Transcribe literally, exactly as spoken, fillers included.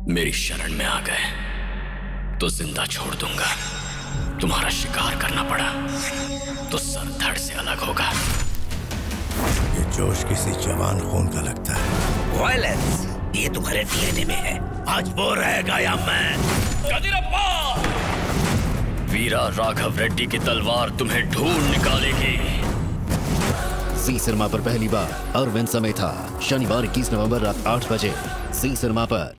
मेरी शरण में आ गए तो जिंदा छोड़ दूंगा। तुम्हारा शिकार करना पड़ा तो सर धड़ से अलग होगा। ये जोश किसी जवान खून का लगता है। वायलेंस ये तुम्हारे डीएनए में है। आज वो रहेगा या मैं। वीरा राघव रेड्डी की तलवार तुम्हें ढूंढ निकालेगी। जी सिनेमा पर पहली बार अरविंद समेता, शनिवार इक्कीस नवंबर रात आठ बजे जी सिनेमा पर।